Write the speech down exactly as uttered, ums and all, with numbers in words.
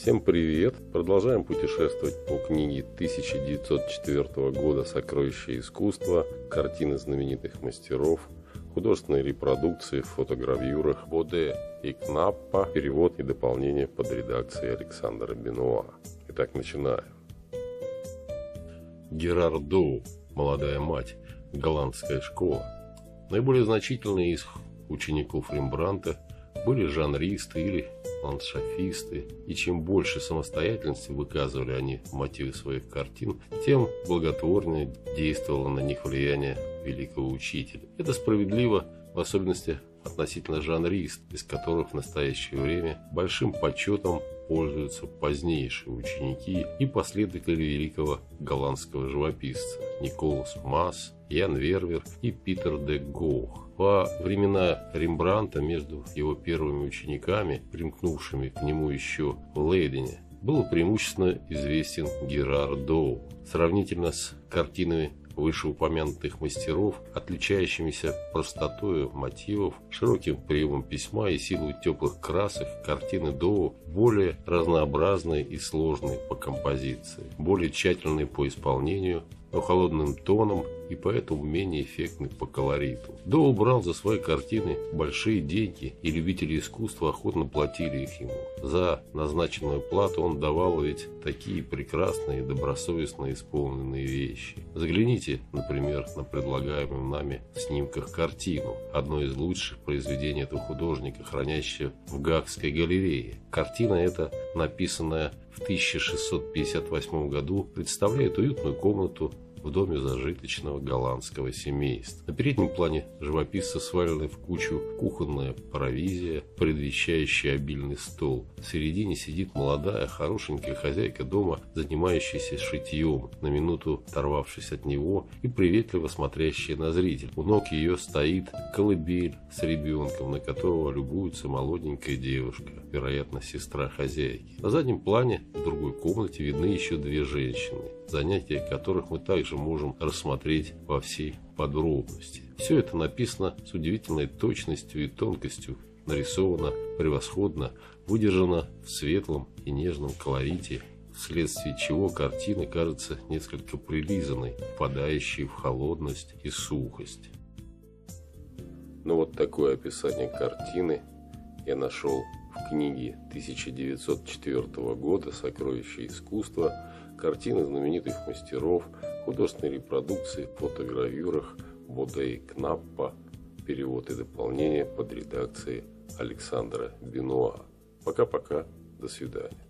Всем привет! Продолжаем путешествовать по книге тысяча девятьсот четвёртого года «Сокровища искусства», картины знаменитых мастеров, художественные репродукции в фотогравюрах Боде и Кнаппа, перевод и дополнение под редакцией Александра Бенуа. Итак, начинаем. Герар Доу, молодая мать, голландская школа. Наиболее значительные из учеников Рембрандта были жанристы или ландшафисты, и чем больше самостоятельности выказывали они в мотиве своих картин, тем благотворнее действовало на них влияние великого учителя. Это справедливо, в особенности относительно жанрист, из которых в настоящее время большим почетом пользуются позднейшие ученики и последователи великого голландского живописца Николас Мас, Ян Вервер и Питер де Гоох. Во времена Рембрандта между его первыми учениками, примкнувшими к нему еще в Лейдене, был преимущественно известен Герар Доу. Сравнительно с картинами вышеупомянутых мастеров, отличающимися простотой мотивов, широким приемом письма и силой теплых красок, картины Доу более разнообразные и сложные по композиции, более тщательные по исполнению, но холодным тоном и поэтому менее эффектны по колориту. Доу брал за свои картины большие деньги, и любители искусства охотно платили их ему. За назначенную плату он давал ведь такие прекрасные и добросовестно исполненные вещи. Загляните, например, на предлагаемую нами в снимках картину, одно из лучших произведений этого художника, хранящее в Гаагской галерее. Картина эта, написанная в тысяча шестьсот пятьдесят восьмом году, представляет уютную комнату в доме зажиточного голландского семейства. На переднем плане живописца сваленная в кучу кухонная провизия, предвещающая обильный стол. В середине сидит молодая, хорошенькая хозяйка дома, занимающаяся шитьем, на минуту оторвавшись от него и приветливо смотрящая на зрителя. У ног ее стоит колыбель с ребенком, на которого любуется молоденькая девушка, вероятно, сестра хозяйки. На заднем плане в другой комнате видны еще две женщины, занятия которых мы также можем рассмотреть во всей подробности. Все это написано с удивительной точностью и тонкостью, нарисовано превосходно, выдержано в светлом и нежном колорите, вследствие чего картина кажется несколько прилизанной, впадающей в холодность и сухость. Ну вот такое описание картины я нашел в книге тысяча девятьсот четвёртого года «Сокровища искусства», картины знаменитых мастеров, художественные репродукции в фотогравюрах Боде и Кнаппа, перевод и дополнение под редакцией Александра Бенуа. Пока-пока, до свидания.